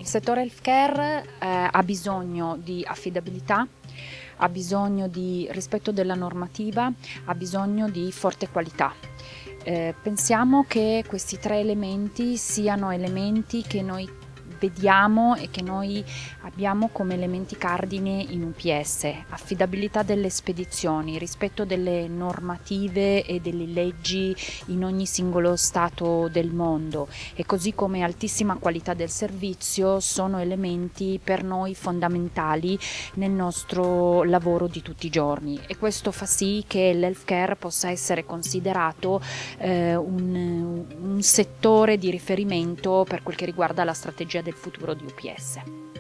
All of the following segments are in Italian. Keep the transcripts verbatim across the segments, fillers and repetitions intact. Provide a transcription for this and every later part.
Il settore healthcare eh, ha bisogno di affidabilità, ha bisogno di rispetto della normativa, ha bisogno di forte qualità. Eh, pensiamo che questi tre elementi siano elementi che noi vediamo e che noi abbiamo come elementi cardine in U P S: affidabilità delle spedizioni, rispetto delle normative e delle leggi in ogni singolo stato del mondo, e così come altissima qualità del servizio sono elementi per noi fondamentali nel nostro lavoro di tutti i giorni, e questo fa sì che l'healthcare possa essere considerato eh, un, un settore di riferimento per quel che riguarda la strategia del futuro di U P S.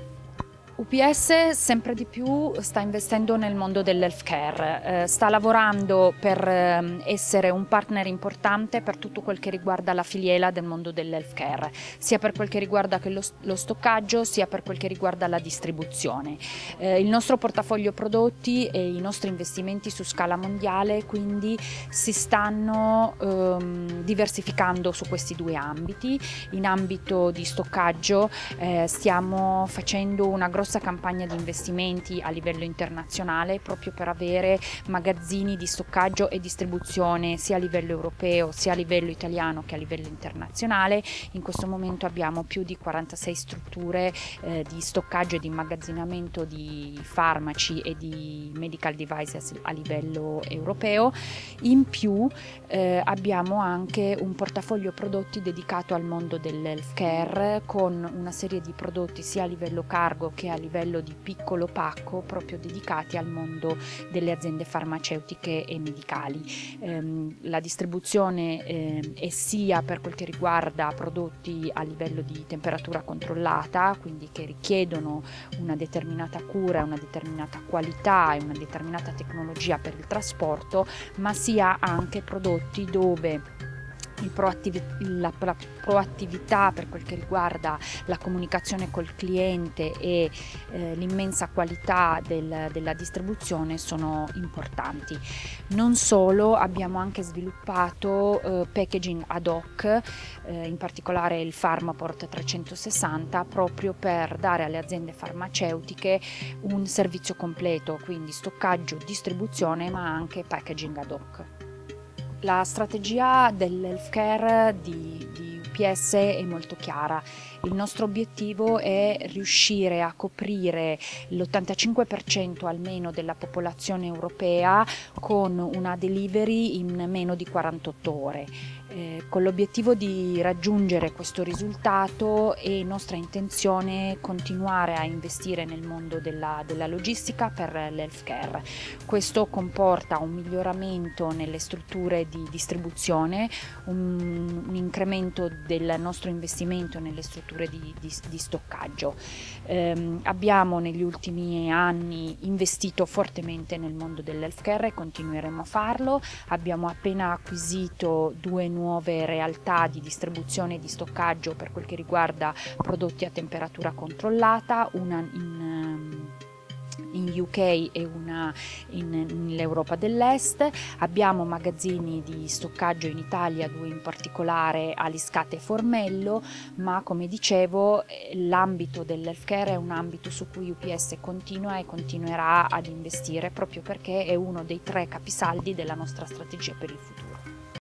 U P S sempre di più sta investendo nel mondo dell'healthcare, eh, sta lavorando per eh, essere un partner importante per tutto quel che riguarda la filiera del mondo dell'healthcare, sia per quel che riguarda lo, lo stoccaggio, sia per quel che riguarda la distribuzione. Eh, il nostro portafoglio prodotti e i nostri investimenti su scala mondiale quindi si stanno ehm, diversificando su questi due ambiti. In ambito di stoccaggio eh, stiamo facendo una grossa campagna di investimenti a livello internazionale proprio per avere magazzini di stoccaggio e distribuzione sia a livello europeo sia a livello italiano che a livello internazionale. In questo momento abbiamo più di quarantasei strutture eh, di stoccaggio e di immagazzinamento di farmaci e di medical devices a livello europeo. In più eh, abbiamo anche un portafoglio prodotti dedicato al mondo dell'healthcare, con una serie di prodotti sia a livello cargo che a livello di piccolo pacco proprio dedicati al mondo delle aziende farmaceutiche e medicali. Ehm, la distribuzione eh, è sia per quel che riguarda prodotti a livello di temperatura controllata, quindi che richiedono una determinata cura, una determinata qualità e una determinata tecnologia per il trasporto, ma sia anche prodotti dove Il proattiv la, la proattività per quel che riguarda la comunicazione col cliente e eh, l'immensa qualità del, della distribuzione sono importanti. Non solo, abbiamo anche sviluppato eh, packaging ad hoc, eh, in particolare il Pharmaport trecentosessanta, proprio per dare alle aziende farmaceutiche un servizio completo, quindi stoccaggio, distribuzione, ma anche packaging ad hoc. La strategia dell'healthcare di, di U P S è molto chiara. Il nostro obiettivo è riuscire a coprire l'ottantacinque per cento almeno della popolazione europea con una delivery in meno di quarantotto ore. Eh, con l'obiettivo di raggiungere questo risultato è nostra intenzione continuare a investire nel mondo della, della logistica per l'healthcare. Questo comporta un miglioramento nelle strutture di distribuzione, un, un incremento del nostro investimento nelle strutture di, di, di stoccaggio. Eh, abbiamo negli ultimi anni investito fortemente nel mondo dell'healthcare e continueremo a farlo. Abbiamo appena acquisito due nuove realtà di distribuzione e di stoccaggio per quel che riguarda prodotti a temperatura controllata, una in, in U K e una in, nell'Europa dell'Est. Abbiamo magazzini di stoccaggio in Italia, due in particolare a Liscate e Formello, ma come dicevo l'ambito dell'healthcare è un ambito su cui U P S continua e continuerà ad investire proprio perché è uno dei tre capisaldi della nostra strategia per il futuro.